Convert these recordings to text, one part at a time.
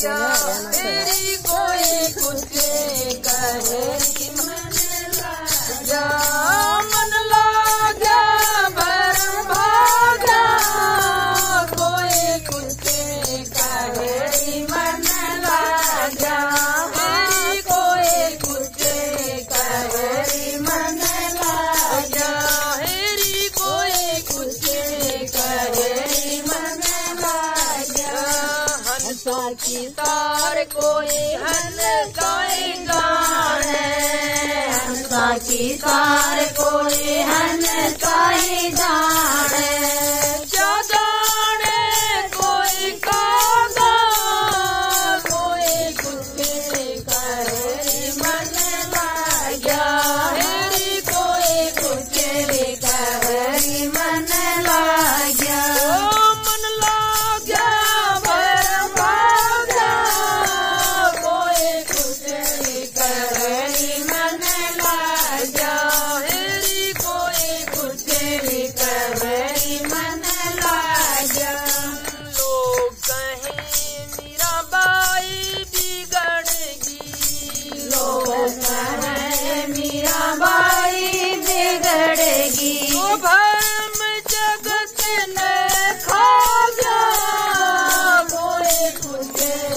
लागा तेरी कोई कुछ कहे मन लागा मन लागा भरम भागा कोई कुछ कहे मन लागा तेरी कोई कुछ कहे मन लागा तेरी कोई कुछ कहे मन लागा हंसा की तार कोई हंसाई जाने हंसा की तार कोई हंसाई जाने क्या जाने कोई कागा कोई कुछ करे मन लागा तेरी कोई कुछ करे मन लागा मन लागा भरम भागा कोई कुछ करे मन लागा तेरी कोई कुछ करे मन लागा लोग कहें मीरा बाई बिगड़ेगी लोग कहें मीरा बाई बिगड़ेगी तो भरम जगत ने खा गया कोई कुछ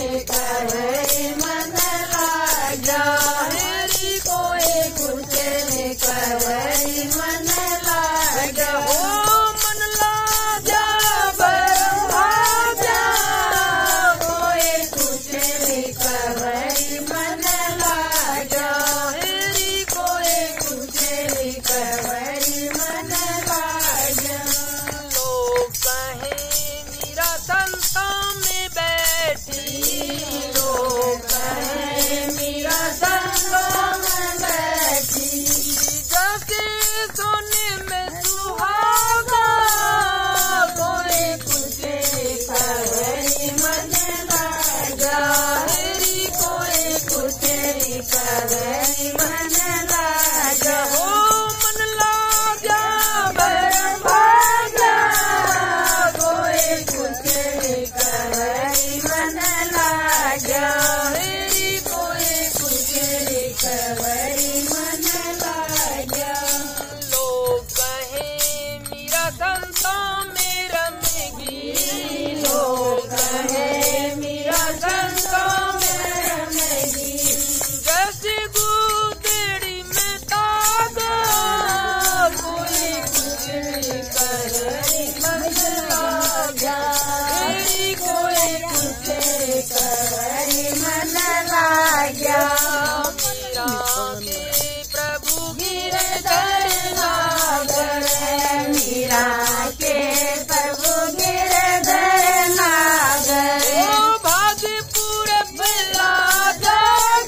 करे मन लागा तेरी कोई कुछ करे मन लागा ओ मन लागा भरम भागा कोई कुछ करे मन लागा तेरी कोई कुछ करे मन लागा लोग कहें मीरा संता में बैठी लोग कहें मीरा संता में बैठी जैसे सोने में सुहागा कोई कुछ करे मन लागा तेरी कोई कुछ करे मन लागा ओ मन लागा भरम भागा कोई कुछ करे मन लागा तेरी कोई कुछ करे मन लागा लोग कहें मीरा संता में रमेगी लोग कहें मीरा संता में रमेगी जैसे गुदेड़ी में तागा कोई कुछ करे मन लागा तेरी कोई कुछ करे मन लागा मीरा के प्रभु गिरधर नागर मीरा के प्रभु गिरधर नागर ओ भागपुर लागा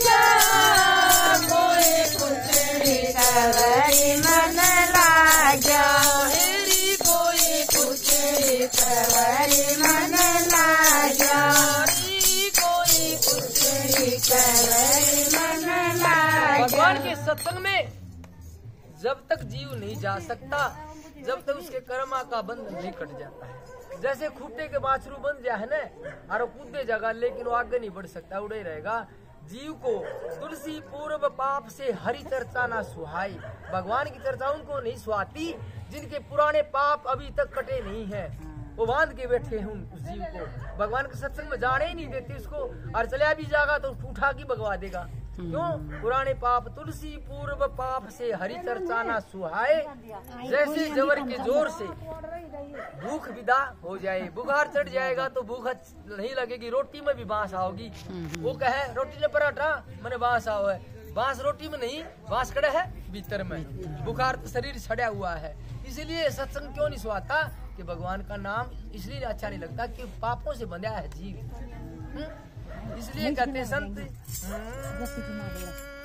कोई कुछ करे मन लागा तेरी कोई कुछ करे मन लागा तेरी कोई कुछ करे मन लागा भगवान के सत्संग में जब तक जीव नहीं जा सकता जब तक उसके कर्मा का बंधन नहीं कट जाता है। जैसे खूटे के बाछरू बन जाए है ना और कूदे जगह लेकिन वो आगे नहीं बढ़ सकता उड़े रहेगा। जीव को तुलसी पूर्व पाप से हरि चर्चा ना सुहाई भगवान की चर्चा उनको नहीं सुहाती जिनके पुराने पाप अभी तक कटे नहीं है वो बांध के बैठे हैं उस जीव को भगवान के सत्संग में जाने ही नहीं देते उसको और चला भी जाएगा तो उठा की भगवा देगा क्यों पुराने पाप तुलसी पूर्व पाप से हरि चर्चा ना सुहाए जैसे जबर के जोर से भूख विदा हो जाए बुखार चढ़ जाएगा तो भूख नहीं लगेगी रोटी में भी बांस आओगी वो कहे रोटी में पराठा मैंने बांस आओ है बांस रोटी में नहीं बांस कड़ा है भीतर में बुखार तो शरीर छड़ा हुआ है इसलिए सत्संग क्यों नहीं सुहाता कि भगवान का नाम इसलिए अच्छा नहीं लगता कि पापों से बंधा है जीव इसलिए कहते संत